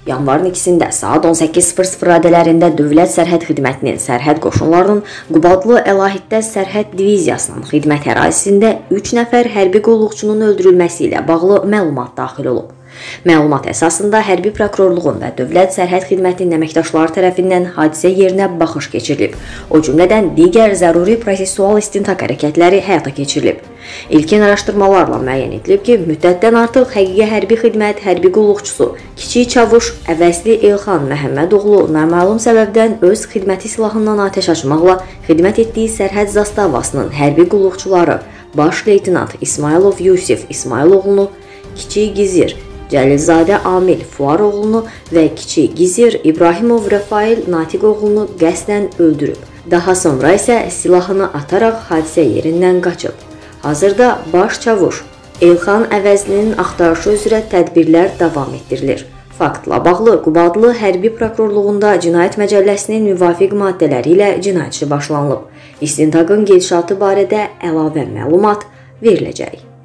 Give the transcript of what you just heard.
Yanvarın 2-də saat 18:00 radələrində Dövlət Sərhəd Xidmətinin sərhəd qoşunlarının Qubadlı Əlahiddə Sərhəd Diviziyasının xidmət ərazisində 3 nəfər hərbi qulluqçunun öldürülməsi ilə bağlı məlumat daxil olub. Məlumat əsasında hərbi prokurorluğun və Dövlət Sərhəd Xidmətinin əməkdaşları tərəfindən hadisə yerinə baxış keçirilib. O cümlədən digər zəruri prosessual istintaq hərəkətləri həyata keçirilib. İlkin araşdırmalarla müəyyən edilib ki, müddətdən artıq həqiqi hərbi xidmət hərbi qulluqçusu Kiçik Çavuş Əvəzli Elxan Məhəmmədoğlu naməlum səbəbdən öz xidməti silahından atəş açmaqla xidmət etdiyi sərhəd zastavasının hərbi qulluqçuları Baş Leytenant İsmailov Yusif İsmailoğlunu, Kiçik Gizir Cəlilzadə Amil Fuaroğlunu və Kiçik Gizir İbrahimov Rafail Natiqoğlunu qəsdən öldürüb. Daha sonra isə silahını ataraq hadisə yerindən qaçıb. Hazırda Baş Çavuş Elxan Əvəzlinin axtarışı üzrə tədbirlər davam etdirilir. Faktla bağlı Qubadlı Hərbi Prokurorluğunda Cinayət Məcəlləsinin müvafiq maddələri ilə cinayət işi başlanılıb. İstintaqın gedişatı barədə əlavə məlumat veriləcək.